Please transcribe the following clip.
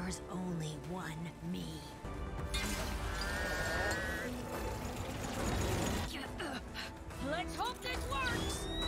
There's only one me. Let's hope this works!